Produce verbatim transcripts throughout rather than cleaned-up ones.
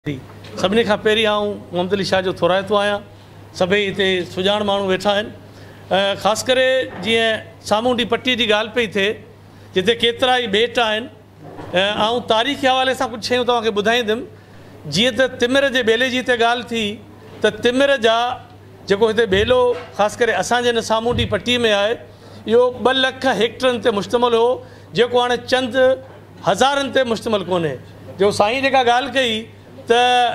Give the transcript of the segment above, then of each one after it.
सभिनी खां पहिरीं आऊं मोहम्मद अली शाह जो थोराइतो आहियां। सभई हिते सुञाण माण्हू वेठा आहिनि। ख़ासि करे जीअं सामूंडी पट्टीअ जी ॻाल्हि पई थिए, जिते केतिरा ई ॿेट आहिनि। ऐं तारीख़ी हवाले सां कुझु शयूं तव्हांखे ॿुधाईंदुमि। जीअं त तिमिर जे ॿेले जी हिते ॻाल्हि थी, त तिमिर जा जेको हिते ॿेलो ख़ासि करे असांजे हिन सामूंडी पट्टीअ में आहे, इहो ॿ लख हेक्टरनि ते मुश्तमिल हो, जेको हाणे चंद हज़ारनि ते मुश्तमिल कोन्हे। जो साईं जेका ॻाल्हि कई त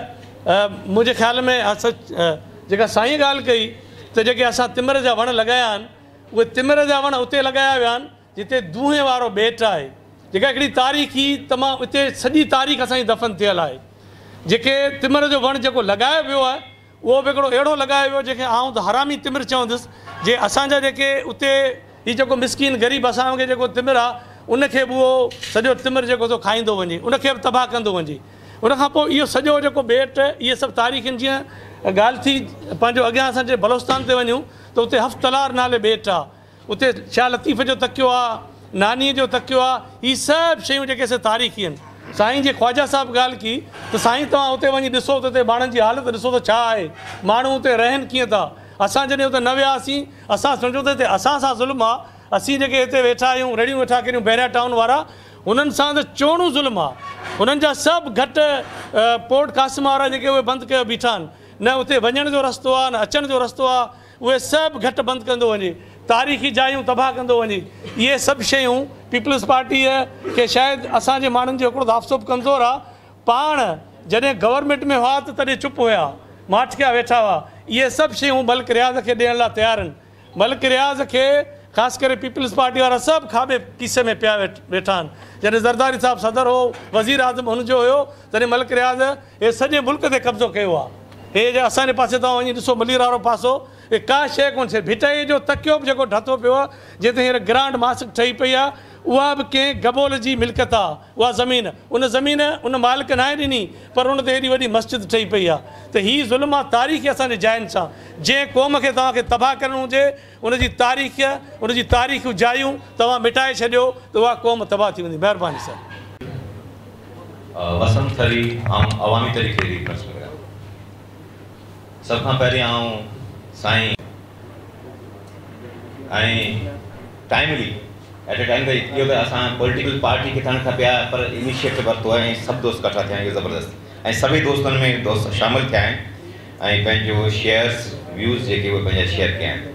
मुंहिंजे ख़्याल में सच जेका साईं ॻाल्हि कई त जेके असां तिमिर जा वण लॻाया आहिनि, उहे तिमिर जा वण उते लॻाया विया आहिनि जिते दूहे वारो ॿेट आहे, जेका हिकिड़ी तारीख़ी तमामु उते सॼी तारीख़ असांजी दफ़न थियल आहे। जेके तिमिर जो वणु जेको लॻायो वियो आहे, उहो बि हिकिड़ो अहिड़ो लॻायो वियो जंहिंखे आउं त हरामी तिमिर चवंदुसि। जे असांजा जेके उते हीउ जेको मिसकीन ग़रीब असां वांगुरु जेको तिमिर आहे, उनखे बि उहो सॼो तिमिर जेको थो खाईंदो वञे, उनखे बि तबाह कंदो वञे। उनखां पोइ इहो सॼो जेको ॿेट, इहे सभु तारीख़नि जीअं ॻाल्हि थी, पंहिंजो अॻियां असां जे बलोचिस्तान ते वञूं त उते हफ़्तलार नाले ॿेट आहे, उते शाह लतीफ़ जो तकियो आहे, नानीअ जो तकियो आहे। हीअ सभु शयूं जेके असां तारीख़ी आहिनि। साईं जे ख्वाजा साहिबु ॻाल्हि की त साईं तव्हां उते वञी ॾिसो त उते माण्हुनि जी हालत ॾिसो त छा आहे, माण्हू उते रहनि कीअं था। असां जॾहिं उते न वियासीं, असां सम्झो त हिते असां सां ज़ुल्म आहे। असीं जेके हिते वेठा आहियूं, रेड़ियूं वेठा करियूं बैरिया टाउन वारा, उन्हनि सां त चोड़ूं ज़ुल्म आहे। उन्हनि जा सभु घटि पोर्ट कासिम वारा जेके उहे बंदि कयो बीठा आहिनि, न उते वञण जो रस्तो आहे, न अचण जो रस्तो आहे, उहे सभु घटि बंदि कंदो वञे, तारीख़ी जायूं तबाह कंदो वञे। इहे सभु शयूं पीपल्स पार्टीअ खे शायदि असांजे माण्हुनि जो हिकिड़ो दाफ़सोब कमज़ोर आहे। पाण जॾहिं गवर्नमेंट में हुआ त तॾहिं चुप हुया, माठकिया वेठा हुआ। इहे सभु शयूं मलिक रियाज़ खे ॾियण लाइ तयारु आहिनि। मलिक रियाज़ खे ख़ासि करे पीपल्स पार्टी वारा सभु खाॿे किसे में पिया वेठा आहिनि। जॾहिं ज़रदारी साहिबु सदर हो, वज़ीर आज़म हुनजो हुयो, तॾहिं मलिक रियाज़ हे सॼे मुल्क ते कब्ज़ो कयो आहे। हे जे असांजे पासे तव्हां वञी ॾिसो मलीर वारो पासो, हे का शइ कोन थिए। भिटई जो तकियो बि जेको ठातो पियो आहे, जिते हींअर ग्रांड मास्क ठही पई आहे, उहा बि कंहिं गबोल जी मिल्कियत आहे। उहा ज़मीन, उन ज़मीन उन मालिक न आहे ॾिनी, पर उन ते हेॾी वॾी मस्जिद ठही पई आहे। त हीअ ज़ुल्म आहे तारीख़ी असांजे जायुनि सां। जंहिं क़ौम खे तव्हांखे तबाह करणो हुजे, उनजी तारीख़, उनजी तारीख़ जायूं तव्हां मिटाए छॾियो त उहा क़ौम तबाह थी वेंदी। महिरबानी सर। वसंत अली ऐं अवामी तरीक़े जी प्रश्न करियां। सभ खां पहिरीं आऊं साईं ऐं टाइमली एट ए टाइम त इहो त असां पॉलिटिकल पार्टी खे थियणु खपे आहे, पर इनिशिएटिव वरितो आहे ऐं सभु दोस्त इकठा थिया आहिनि। इहो ज़बरदस्त ऐं सभई दोस्तनि में दोस्त शामिलु थिया आहिनि ऐं पंहिंजो शेयर्स व्यूज़ जेके उहे पंहिंजा शेयर कया आहिनि।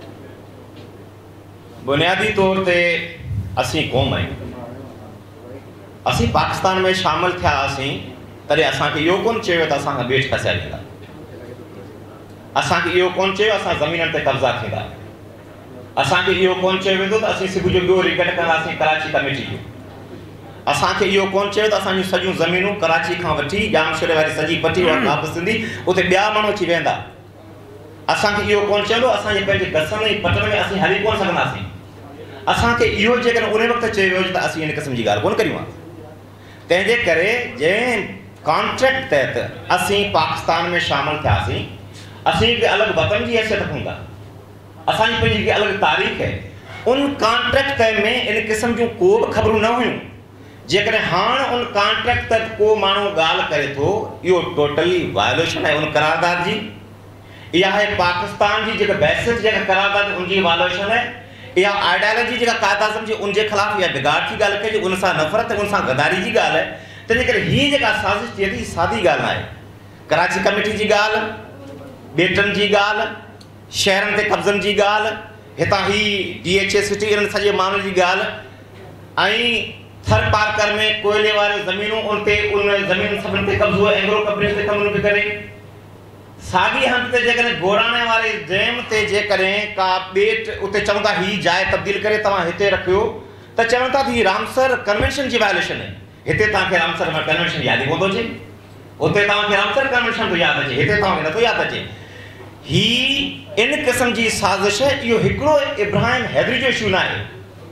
बुनियादी तौर ते असीं क़ौम आहियूं। असीं पाकिस्तान में शामिलु थिया हुआसीं तॾहिं असांखे इहो कोन चयो त असांखां ॿेट खसाए ॾींदा। असांखे इहो कोन चयो असां ज़मीननि ते कब्ज़ा थींदा। असांखे इहो कोन चयो वेंदो त असीं सुबुह जो ॿियो रिकट कंदासीं कराची कमेटी जो। असांखे इहो कोन चयो त असांजूं सॼियूं ज़मीनूं कराची खां वठी जामशोरे वारी सॼी पटी वापसि थींदी, उते ॿिया माण्हू अची वेंदा। असांखे इहो कोन चवंदो असांजे पंहिंजे गसनि ऐं पटनि में असीं हली कोन सघंदासीं। असांखे इहो जेकॾहिं उन वक़्तु चयो वियो त असीं इन क़िस्म जी ॻाल्हि कोन करियूं आहे। तंहिंजे करे जंहिं कॉन्ट्रैक्ट तहत असीं पाकिस्तान में शामिलु थियासीं, असीं हिकु अलॻि वतन जी हैसियत हूंदा, असांजी पंहिंजी हिकु अलॻि तारीख़ आहे। उन कॉन्ट्रैक्ट में इन क़िस्म जूं को बि ख़बरूं न हुयूं। जेकॾहिं हाणे उन कॉन्ट्रैक्ट तहत को माण्हू ॻाल्हि करे थो, इहो टोटली वायोलेशन आहे उन करारदाद जी। इहा आहे पाकिस्तान जी जेका बैसिक जेका करारदाद उनजी वायोलेशन आहे। इहा आइडियोलॉजी जेका क़ाइद आज़म जी उनजे ख़िलाफ़ इहा बिगाड़ जी ॻाल्हि कजे, उन सां नफ़रत, उन सां गदारी जी ॻाल्हि आहे। तंहिंजे करे हीअ जेका साज़िश थिए थी, सादी ॻाल्हि न आहे। कराची कमेटी जी ॻाल्हि, ॿेटनि जी ॻाल्हि, शहरनि ते कब्ज़नि जी ॻाल्हि, हितां ही डी एच ए सिटी इन्हनि सॼे माण्हुनि जी ॻाल्हि, ऐं थर पार्कर में कोयले वारियूं ज़मीनूं, उन ते उन ज़मीन सभिनि ते कब्ज़ो एंग्रो कब्रे ते कमु पियो करे। साॻी हंध ते जेकॾहिं गोराणे वारे डैम ते जेकॾहिं का ॿेट उते चवनि था हीअ जाइ तब्दील करे तव्हां हिते रखियो, त चवनि था हीअ रामसर कन्वेंशन जी वायोलेशन आहे। हिते तव्हांखे रामसर कन्वेंशन यादि ई कोन थो अचे, उते तव्हांखे रामसर कन्वेंशन थो यादि अचे, हिते तव्हांखे नथो यादि अचे। ही इन क़िस्म जी साज़िश है। इहो हिकिड़ो इब्राहिम हैदरी जो इशू न आहे।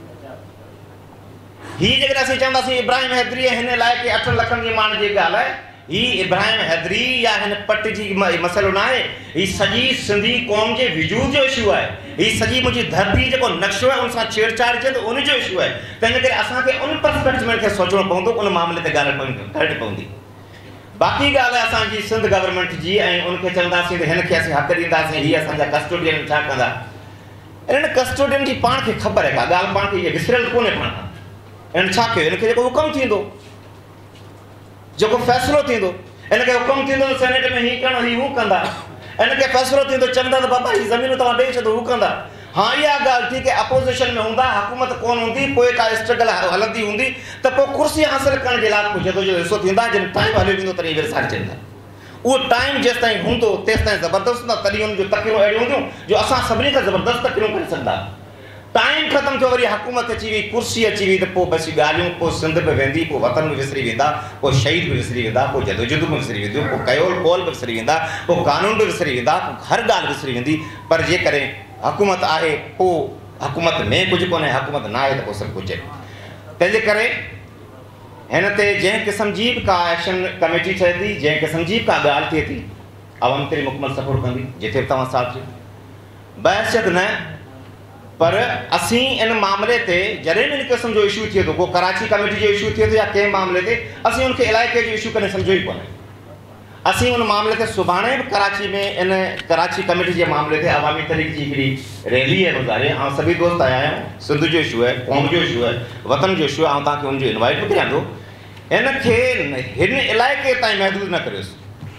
ही जेकॾहिं असीं चवंदासीं इब्राहिम हैदरी हिन लाइ की अठ लखनि जे माण्हुनि जी ॻाल्हि आहे, ही इब्राहिम हैदरी या हिन पट जी मसइलो न आहे। ही सॼी सिंधी क़ौम जे वजूद जो इशू आहे। ही सॼी मुंहिंजी धरती जेको नक्शो आहे उन सां छेड़छाड़ थिए त उनजो इशू आहे। तंहिंजे करे असांखे उन पर्सपेक्टिव में खे सोचणो पवंदो, उन मामले ते ॻाल्हि करणी पवंदी। बाक़ी ॻाल्हि आहे असांजी सिंध गवर्नमेंट जी ऐं उनखे चवंदासीं त हिनखे असीं हक़ ॾींदासीं, हीअ असांजा कस्टोडियन छा कंदा। इन्हनि कस्टोडियन जी पाण खे ख़बर आहे का ॻाल्हि, पाण खे इहा विसरियल कोन्हे पाण खां। इन्हनि छा कयो, हिनखे जेको हुकुम थींदो, जेको फ़ैसिलो थींदो, हिनखे हुकुम थींदो सेनेट में हीअ करणु हीअ हू कंदा, हिनखे फ़ैसिलो थींदो चवंदा त बाबा हीअ ज़मीनूं तव्हां ॾेई छॾो, हू कंदा। हाँ इहा ॻाल्हि थी की अपोज़िशन में हूंदा, हुकूमत कोन हूंदी, पोइ का स्ट्रगल हलंदी हूंदी त पोइ कुर्सी हासिल करण जे लाइ कुझु जदोजहद हिसो थींदा। जॾहिं टाइम हलियो वेंदो तॾहिं विरसाइजंदा। उहो टाइम जेसि ताईं हूंदो तेसि ताईं ज़बरदस्त हूंदा, तॾहिं हुन जूं तकड़ियूं अहिड़ियूं हूंदियूं जो असां सभिनी खां ज़बरदस्त तकड़ियूं करे सघंदा। टाइम ख़तमु थियो, वरी हुकूमत अची वई, कुर्सी अची वई, त पोइ बसि ॻाल्हियूं, पोइ सिंध बि वेंदी, पोइ वतन बि विसरी वेंदा, पोइ शहीद बि विसरी वेंदा, पोइ जदोजहद बि विसरी वेंदियूं, पोइ कयोल कौल बि विसरी वेंदा, पोइ कानून बि विसरी वेंदा, हर ॻाल्हि विसरी वेंदी। पर जेकॾहिं हुकूमत आहे पोइ हुकूमत में कुझु कोन्हे, हुकूमत न आहे त पोइ सभु कुझु आहे। तंहिंजे करे हिन ते जंहिं क़िस्म जी बि का एक्शन कमेटी ठहे थी, जंहिं क़िस्म जी बि का ॻाल्हि थिए थी, अवाम ते मुकमल सपोर्ट कंदी, जिथे बि तव्हां साथ ॾियो, बहसियत न। पर असीं इन मामले ते जॾहिं बि इन क़िस्म जो इशू थिए थो, को कराची कमेटी जो इशू थिए थो या कंहिं मामले ते, असीं उनखे इलाइक़े जो इशू कॾहिं सम्झो ई कोन्हे। असीं उन मामले ते सुभाणे बि कराची में इन कराची कमेटी जे मामले ते अवामी तहरीक जी हिकिड़ी रैली आहे गुज़ारे, ऐं सभी दोस्त आया आहियूं। सिंध जो इशू आहे, क़ौम जो इशू आहे, वतन जो इशू आहे, ऐं तव्हांखे हुनजो इनवाइट बि कयां थो। हिनखे हिन इलाइक़े ताईं महदूद न करियोसि।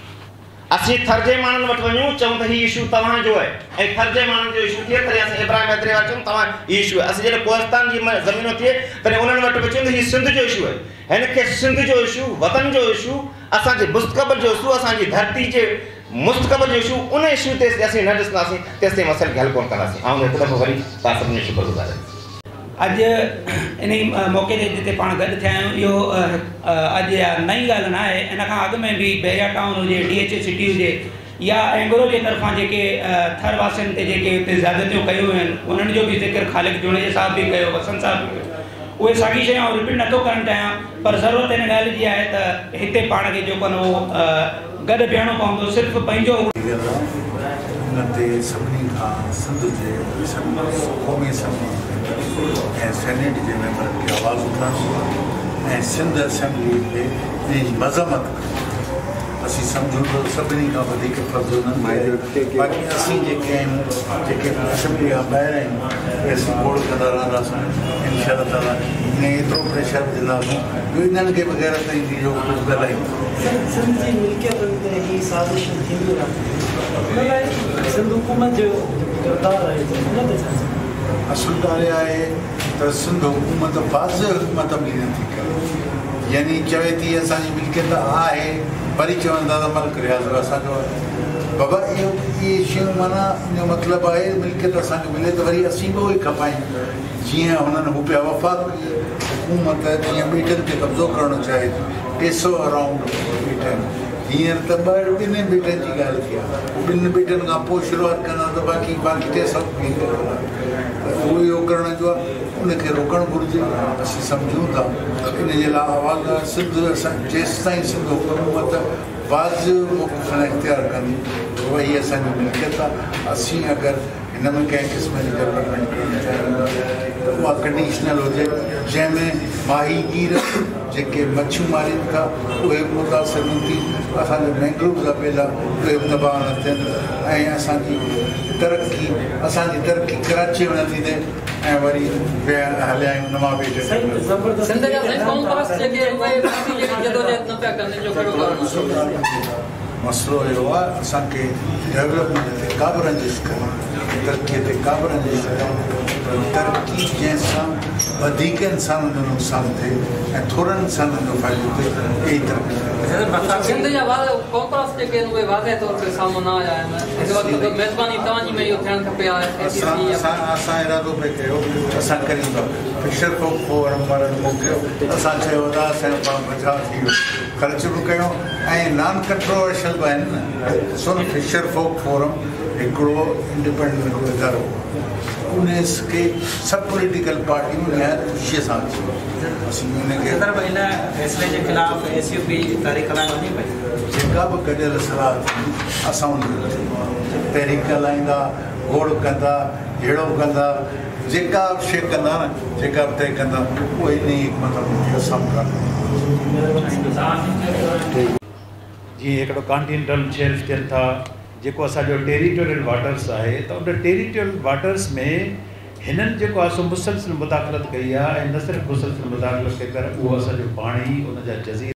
असीं थर्जे माण्हुनि वटि वञूं, चऊं त हीउ इशू तव्हांजो आहे, ऐं थर्जे माण्हुनि जो इशू थिए तॾहिं असीं इब्राहिम हैदरी वटि चऊं तव्हां हीउ इशू आहे। असीं जॾहिं कोहिस्तान जी ज़मीनूं थिए तॾहिं उन्हनि वटि बि चऊं त हीउ सिंध जो इशू आहे। हिनखे सिंध जो इशू, वतन जो इशू, असांजे मुस्तक़बिल जो इशू, असांजी धरती जे मुस्तक़बिल जो इशू, उन इशू ते असीं न ॾिसंदासीं तेसि ताईं मसइले खे हल कोन कंदासीं। ऐं हिकु दफ़ो वरी तव्हां सभिनी जो शुक्रगुज़ार आहियां। अॼु इन मौक़े ते जिते पाण गॾु थिया आहियूं, इहो अॼु नई ॻाल्हि न आहे। इन खां अॻु में बि बेरिया टाउन हुजे, डी एच ए सिटी हुजे, या एंगरो जे तरफ़ां जेके थर वासियुनि ते जेके हुते ज़्यादतियूं कयूं आहिनि, उन्हनि जो बि ज़िक्र ख़ालिक जुनेजा साहिब बि कयो, वसंत साहिब बि कयो। उहे साॻी शयूं आउं रिपीट नथो करणु चाहियां, पर ज़रूरत हिन ॻाल्हि जी आहे त हिते पाण खे जेको आहे उहो गॾु बीहणो पवंदो। सिर्फ़ु पंहिंजो सभिनी खां सिंध जे क़ौमी असैम्बली ऐं सेनेट जे मेंबरनि खे आवाज़ उठाइणो ऐं सिंध असेंबली खे इन जी मज़म्मत असीं सम्झूं त सभिनी खां वधीक फ़र्ज़ु न आहे। बाक़ी असीं जेके आहियूं, जेके असेंबली खां ॿाहिरि आहियूं, असीं गोड़ कंदा रहंदासीं इनशा ताला। इन एतिरो प्रेशर विझंदासीं जो इन्हनि खे बग़ैर ताईं जो कुझु ॻाल्हायूं। असुल ॻाल्हि आहे त सिंध हुकूमत वाज़ हुकूमत अमली नथी करे, यानी चवे थी असांजी मिल्कियत आहे, वरी चवनि था त मल्क रियाज़ असांजो बाबा। इहो इहे शयूं माना इहो मतिलबु आहे मिल्कियत असांखे मिले त वरी असीं बि उहे खपायूं। जीअं हुननि हू पिया वफ़ाक़ हुकूमत जीअं ॿेटनि ते कब्ज़ो करणु चाहे थी, टे सौ अराउंड ॿेटा आहिनि। हींअर त ॿ ॿिन्हिनि ॿेटनि जी ॻाल्हि थी आहे, ॿिनि ॿेटनि खां पोइ शुरूआति कंदा त बाक़ी बाक़ी टे सौ बि उहो इहो करण जो आहे, उनखे रोकणु घुरिजे। असीं सम्झूं था इन जे लाइ आवाज़ सिंध असां जेसि ताईं सिंध हुकूमत वाज़ मौक़िफ़ न इख़्तियार कंदी उहा ई असांजी मिल्कियत आहे। असीं अगरि हिन में कंहिं क़िस्म जी डेवलपमेंट करणु चाहियूं त उहा कंडीशनल हुजे, जंहिंमें माहीगीर जेके मच्छियूं मारीनि था उहे बि मुतासिर न थी, असांजा मैंग्रोव जा ॿेला उहे बि तबाह न थियनि, ऐं असांजी तरक़ी असांजी तरक़ी कराची में नथी थिए ऐं वरी हलिया आहियूं नवां ॿेट। मसइलो इहो आहे असांखे डेवलपमेंट ते का बि रंजिश करणु, तरक़ीअ ते का बि रंजिश करणु, तरक़ी जंहिंसां वधीक इंसाननि जो नुक़सानु थिए ऐं थोरनि इंसाननि जो फ़ाइदो थिए, इहा ई तरक़ी। असां इरादो पिया कयो, असां कयूं था फिशर फोक फोरम वारनि मोकिलियो, असां चयो था असांजो पाण बचाव थी वियो, ख़र्च बि कयो ऐं नॉन कंट्रोवर्शियल बि आहिनि न। सो फिशर फोक फोरम हिकिड़ो इंडिपेंडेंट हिकिड़ो इदारो, उनखे सभु पॉलिटिकल पार्टियूं निहायत ख़ुशीअ सां असीं उनखे जेका बि गॾियल सलाह थी असां उनखे तहरीक हलाईंदा, घोड़ कंदा, जहिड़ो कंदा, जेका बि शइ कंदा न, जेका बि तय कंदा उहो इन ई मतिलबु असां कंदा। जीअं हिकिड़ो कॉन्टिनेंटल शेल्फ थियनि था, जेको असांजो टेरिटोरियल वाटर्स आहे, त उन टेरिटोरियल वाटर्स में हिननि जेको आहे सो मुसलसिल मुदाख़लत कई आहे, ऐं न सिर्फ़ु मुसलसिल मुदाख़लत कई पर उहो असांजो पाणी, उन जा जज़ीरा